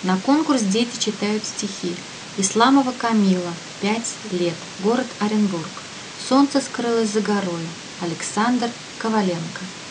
На конкурс дети читают стихи. Исламова Камила, 5 лет, город Оренбург. Солнце скрылось за горою. Александр Коваленко.